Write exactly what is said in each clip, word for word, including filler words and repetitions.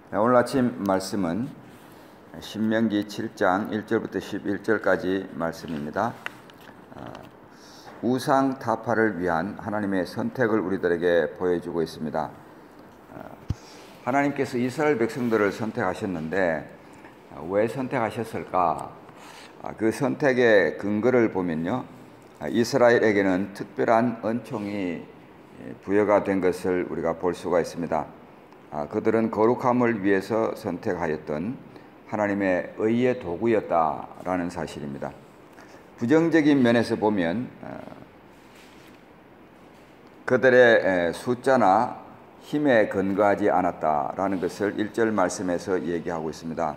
오늘 아침 말씀은 신명기 칠 장 일 절부터 십일 절까지 말씀입니다. 우상 타파를 위한 하나님의 선택을 우리들에게 보여주고 있습니다. 하나님께서 이스라엘 백성들을 선택하셨는데 왜 선택하셨을까? 그 선택의 근거를 보면요, 이스라엘에게는 특별한 은총이 부여가 된 것을 우리가 볼 수가 있습니다. 그들은 거룩함을 위해서 선택하였던 하나님의 의의 도구였다라는 사실입니다. 부정적인 면에서 보면 그들의 숫자나 힘에 근거하지 않았다라는 것을 일 절 말씀에서 얘기하고 있습니다.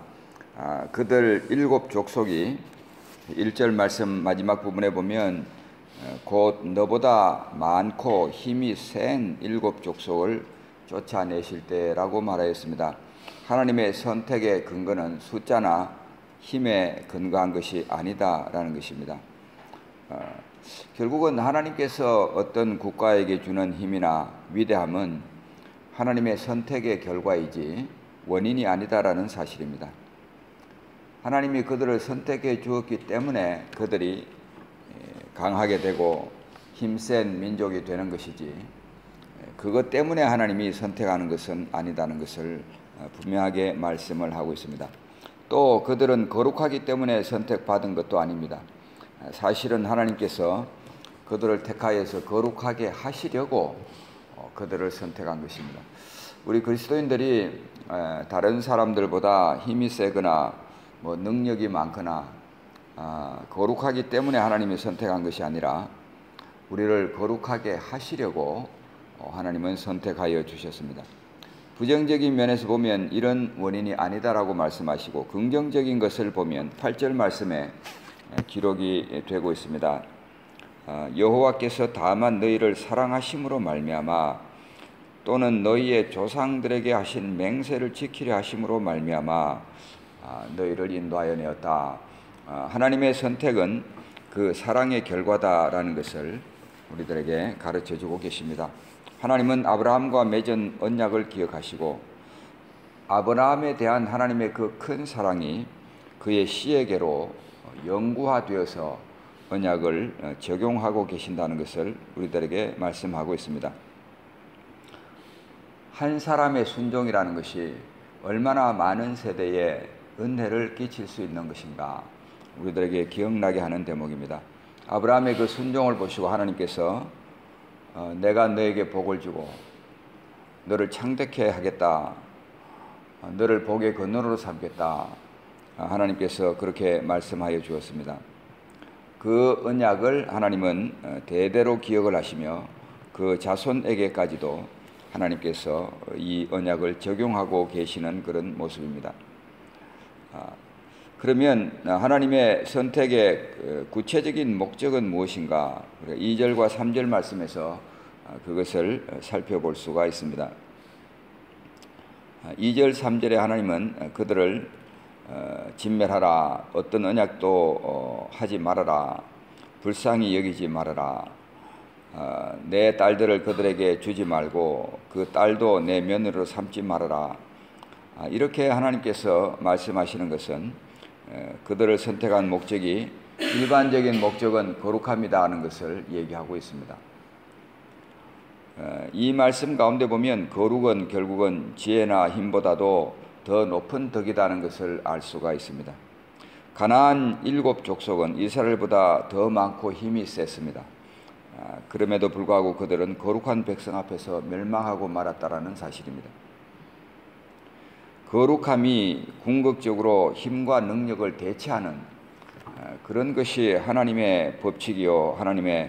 그들 일곱 족속이 일 절 말씀 마지막 부분에 보면 곧 너보다 많고 힘이 센 일곱 족속을 쫓아내실 때라고 말하였습니다. 하나님의 선택의 근거는 숫자나 힘에 근거한 것이 아니다라는 것입니다. 어, 결국은 하나님께서 어떤 국가에게 주는 힘이나 위대함은 하나님의 선택의 결과이지 원인이 아니다라는 사실입니다. 하나님이 그들을 선택해 주었기 때문에 그들이 강하게 되고 힘센 민족이 되는 것이지, 그것 때문에 하나님이 선택하는 것은 아니다는 것을 분명하게 말씀을 하고 있습니다. 또 그들은 거룩하기 때문에 선택받은 것도 아닙니다. 사실은 하나님께서 그들을 택하여서 거룩하게 하시려고 그들을 선택한 것입니다. 우리 그리스도인들이 다른 사람들보다 힘이 세거나 뭐 능력이 많거나 거룩하기 때문에 하나님이 선택한 것이 아니라 우리를 거룩하게 하시려고 하나님은 선택하여 주셨습니다. 부정적인 면에서 보면 이런 원인이 아니다라고 말씀하시고, 긍정적인 것을 보면 팔 절 말씀에 기록이 되고 있습니다. 여호와께서 다만 너희를 사랑하심으로 말미암아 또는 너희의 조상들에게 하신 맹세를 지키려 하심으로 말미암아 너희를 인도하여 내었다. 하나님의 선택은 그 사랑의 결과다라는 것을 우리들에게 가르쳐주고 계십니다. 하나님은 아브라함과 맺은 언약을 기억하시고 아브라함에 대한 하나님의 그 큰 사랑이 그의 씨에게로 영구화되어서 언약을 적용하고 계신다는 것을 우리들에게 말씀하고 있습니다. 한 사람의 순종이라는 것이 얼마나 많은 세대에 은혜를 끼칠 수 있는 것인가, 우리들에게 기억나게 하는 대목입니다. 아브라함의 그 순종을 보시고 하나님께서 어, 내가 너에게 복을 주고 너를 창대케 하겠다, 어, 너를 복의 근원으로 삼겠다, 어, 하나님께서 그렇게 말씀하여 주었습니다. 그 언약을 하나님은 어, 대대로 기억을 하시며 그 자손에게까지도 하나님께서 이 언약을 적용하고 계시는 그런 모습입니다. 어, 그러면 하나님의 선택의 구체적인 목적은 무엇인가? 이 절과 삼 절 말씀에서 그것을 살펴볼 수가 있습니다. 이 절 삼 절에 하나님은 그들을 진멸하라, 어떤 언약도 하지 말아라, 불쌍히 여기지 말아라, 내 딸들을 그들에게 주지 말고 그 딸도 내 며느리로 삼지 말아라, 이렇게 하나님께서 말씀하시는 것은 그들을 선택한 목적이 일반적인 목적은 거룩함이다 하는 것을 얘기하고 있습니다. 이 말씀 가운데 보면 거룩은 결국은 지혜나 힘보다도 더 높은 덕이라는 것을 알 수가 있습니다. 가나안 일곱 족속은 이스라엘보다 더 많고 힘이 셌습니다. 그럼에도 불구하고 그들은 거룩한 백성 앞에서 멸망하고 말았다라는 사실입니다. 거룩함이 궁극적으로 힘과 능력을 대체하는 그런 것이 하나님의 법칙이요, 하나님의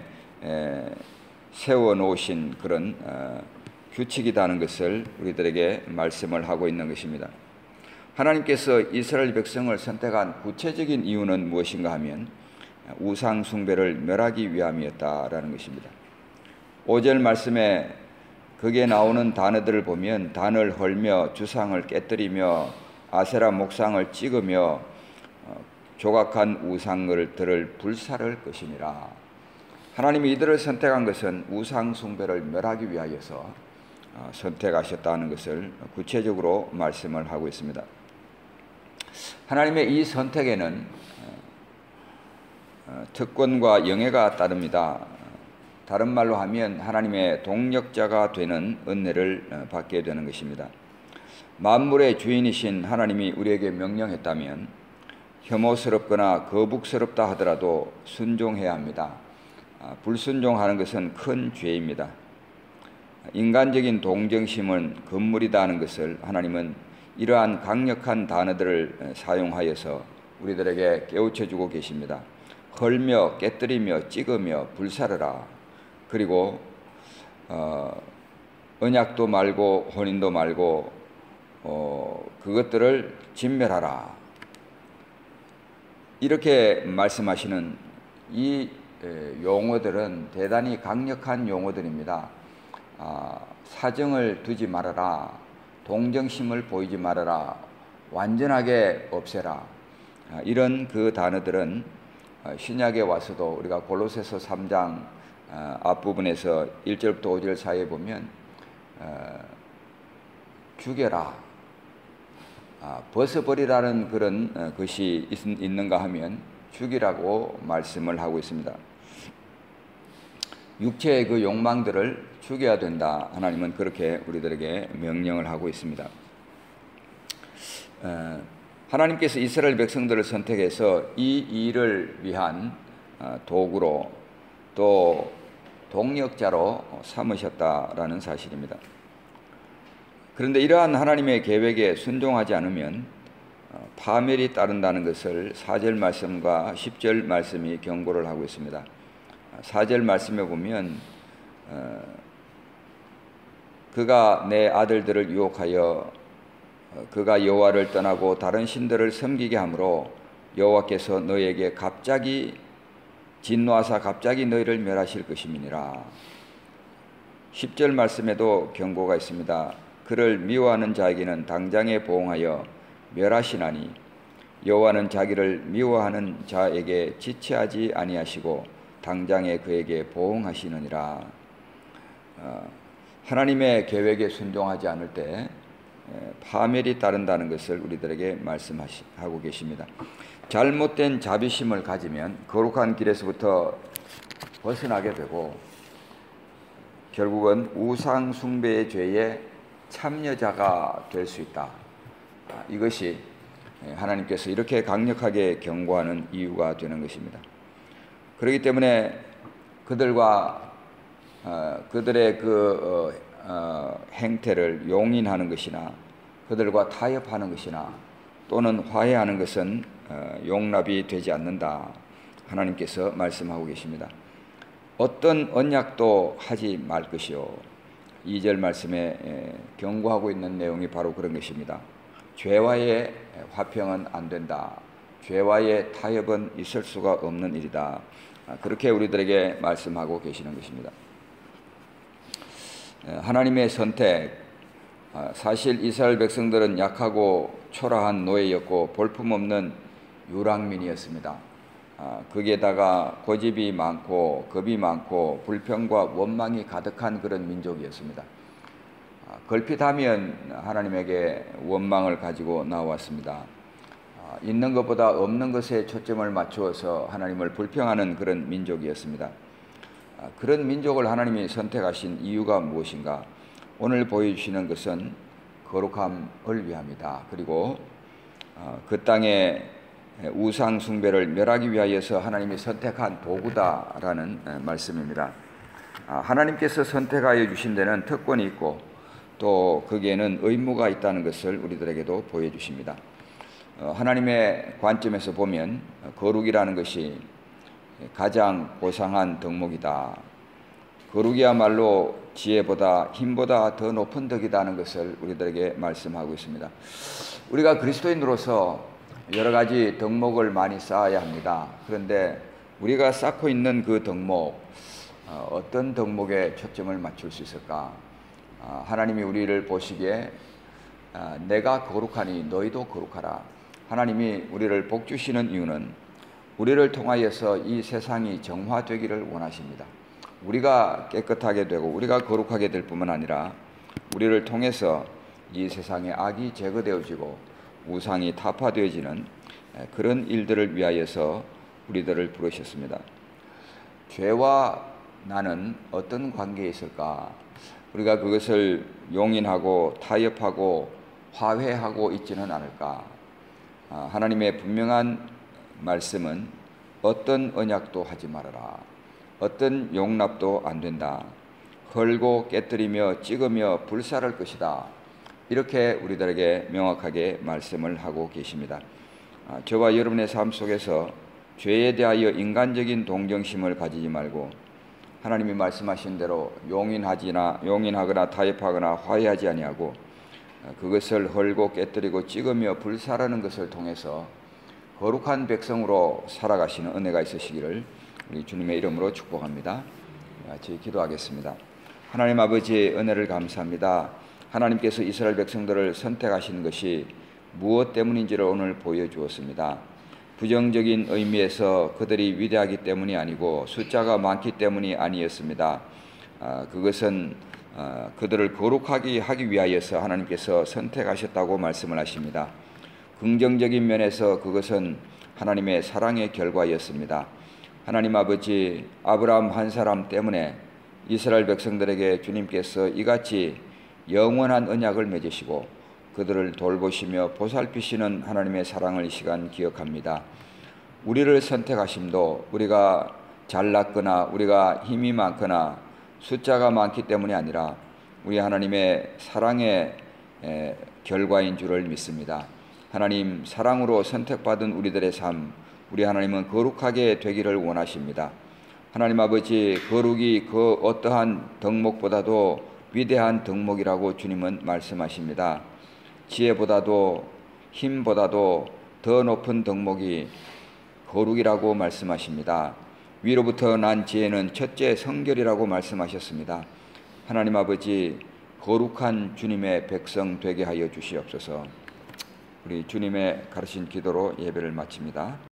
세워놓으신 그런 규칙이라는 것을 우리들에게 말씀을 하고 있는 것입니다. 하나님께서 이스라엘 백성을 선택한 구체적인 이유는 무엇인가 하면 우상 숭배를 멸하기 위함이었다라는 것입니다. 오 절 말씀에 거기에 나오는 단어들을 보면 단을 헐며 주상을 깨뜨리며 아세라 목상을 찍으며 조각한 우상들을 불살을 것이니라. 하나님이 이들을 선택한 것은 우상 숭배를 멸하기 위하여서 선택하셨다는 것을 구체적으로 말씀을 하고 있습니다. 하나님의 이 선택에는 특권과 영예가 따릅니다. 다른 말로 하면 하나님의 동력자가 되는 은혜를 받게 되는 것입니다. 만물의 주인이신 하나님이 우리에게 명령했다면 혐오스럽거나 거북스럽다 하더라도 순종해야 합니다. 불순종하는 것은 큰 죄입니다. 인간적인 동정심은 금물이다 하는 것을 하나님은 이러한 강력한 단어들을 사용하여서 우리들에게 깨우쳐주고 계십니다. 헐며 깨뜨리며 찍으며 불사르라. 그리고 어, 언약도 말고 혼인도 말고 어, 그것들을 진멸하라. 이렇게 말씀하시는 이 용어들은 대단히 강력한 용어들입니다. 아, 사정을 두지 말아라. 동정심을 보이지 말아라. 완전하게 없애라. 아, 이런 그 단어들은 신약에 와서도 우리가 골로새서 삼 장 어, 앞부분에서 일 절부터 오 절 사이에 보면 어, 죽여라, 아, 벗어버리라는 그런 어, 것이 있, 있는가 하면 죽이라고 말씀을 하고 있습니다. 육체의 그 욕망들을 죽여야 된다. 하나님은 그렇게 우리들에게 명령을 하고 있습니다. 어, 하나님께서 이스라엘 백성들을 선택해서 이 일을 위한 어, 도구로 또 동력자로 삼으셨다라는 사실입니다. 그런데 이러한 하나님의 계획에 순종하지 않으면 파멸이 따른다는 것을 사 절 말씀과 십 절 말씀이 경고를 하고 있습니다. 사 절 말씀에 보면 그가 내 아들들을 유혹하여 그가 여호와를 떠나고 다른 신들을 섬기게 하므로 여호와께서 너에게 갑자기 진노하사 갑자기 너희를 멸하실 것임이니라. 십 절 말씀에도 경고가 있습니다. 그를 미워하는 자에게는 당장에 보응하여 멸하시나니 여호와는 자기를 미워하는 자에게 지체하지 아니하시고 당장에 그에게 보응하시느니라. 어, 하나님의 계획에 순종하지 않을 때 파멸이 따른다는 것을 우리들에게 말씀하고 계십니다. 잘못된 자비심을 가지면 거룩한 길에서부터 벗어나게 되고 결국은 우상 숭배의 죄에 참여자가 될 수 있다. 이것이 하나님께서 이렇게 강력하게 경고하는 이유가 되는 것입니다. 그렇기 때문에 그들과 어, 그들의 그 어, 어, 행태를 용인하는 것이나 그들과 타협하는 것이나 또는 화해하는 것은 어, 용납이 되지 않는다. 하나님께서 말씀하고 계십니다. 어떤 언약도 하지 말 것이요. 이 절 말씀에 에, 경고하고 있는 내용이 바로 그런 것입니다. 죄와의 화평은 안 된다. 죄와의 타협은 있을 수가 없는 일이다. 그렇게 우리들에게 말씀하고 계시는 것입니다. 하나님의 선택, 사실 이스라엘 백성들은 약하고 초라한 노예였고 볼품없는 유랑민이었습니다. 거기에다가 고집이 많고 겁이 많고 불평과 원망이 가득한 그런 민족이었습니다. 걸핏하면 하나님에게 원망을 가지고 나왔습니다. 있는 것보다 없는 것에 초점을 맞추어서 하나님을 불평하는 그런 민족이었습니다. 그런 민족을 하나님이 선택하신 이유가 무엇인가? 오늘 보여주시는 것은 거룩함을 위함이다. 그리고 그 땅에 우상 숭배를 멸하기 위하여서 하나님이 선택한 도구다라는 말씀입니다. 하나님께서 선택하여 주신 데는 특권이 있고 또 거기에는 의무가 있다는 것을 우리들에게도 보여주십니다. 하나님의 관점에서 보면 거룩이라는 것이 가장 고상한 덕목이다. 거룩이야말로 지혜보다 힘보다 더 높은 덕이라는 것을 우리들에게 말씀하고 있습니다. 우리가 그리스도인으로서 여러 가지 덕목을 많이 쌓아야 합니다. 그런데 우리가 쌓고 있는 그 덕목, 어떤 덕목에 초점을 맞출 수 있을까? 하나님이 우리를 보시기에 내가 거룩하니 너희도 거룩하라. 하나님이 우리를 복주시는 이유는 우리를 통하여서 이 세상이 정화되기를 원하십니다. 우리가 깨끗하게 되고 우리가 거룩하게 될 뿐만 아니라 우리를 통해서 이 세상의 악이 제거되어지고 우상이 타파되어지는 그런 일들을 위하여서 우리들을 부르셨습니다. 죄와 나는 어떤 관계에 있을까? 우리가 그것을 용인하고 타협하고 화해하고 있지는 않을까? 하나님의 분명한 말씀은 어떤 언약도 하지 말아라. 어떤 용납도 안 된다. 헐고 깨뜨리며 찍으며 불살할 것이다. 이렇게 우리들에게 명확하게 말씀을 하고 계십니다. 저와 여러분의 삶 속에서 죄에 대하여 인간적인 동정심을 가지지 말고 하나님이 말씀하신 대로 용인하지나 용인하거나 타협하거나 화해하지 아니하고 그것을 헐고 깨뜨리고 찍으며 불살하는 것을 통해서 거룩한 백성으로 살아가시는 은혜가 있으시기를 우리 주님의 이름으로 축복합니다. 같이 기도하겠습니다. 하나님 아버지의 은혜를 감사합니다. 하나님께서 이스라엘 백성들을 선택하신 것이 무엇 때문인지를 오늘 보여주었습니다. 부정적인 의미에서 그들이 위대하기 때문이 아니고 숫자가 많기 때문이 아니었습니다. 아, 그것은 아, 그들을 거룩하게 하기 위하여서 하나님께서 선택하셨다고 말씀을 하십니다. 긍정적인 면에서 그것은 하나님의 사랑의 결과였습니다. 하나님 아버지, 아브라함 한 사람 때문에 이스라엘 백성들에게 주님께서 이같이 영원한 언약을 맺으시고 그들을 돌보시며 보살피시는 하나님의 사랑을 이 시간 기억합니다. 우리를 선택하심도 우리가 잘났거나 우리가 힘이 많거나 숫자가 많기 때문이 아니라 우리 하나님의 사랑의 결과인 줄을 믿습니다. 하나님, 사랑으로 선택받은 우리들의 삶, 우리 하나님은 거룩하게 되기를 원하십니다. 하나님 아버지, 거룩이 그 어떠한 덕목보다도 위대한 덕목이라고 주님은 말씀하십니다. 지혜보다도 힘보다도 더 높은 덕목이 거룩이라고 말씀하십니다. 위로부터 난 지혜는 첫째 성결이라고 말씀하셨습니다. 하나님 아버지, 거룩한 주님의 백성 되게 하여 주시옵소서. 우리 주님의 가르친 기도로 예배를 마칩니다.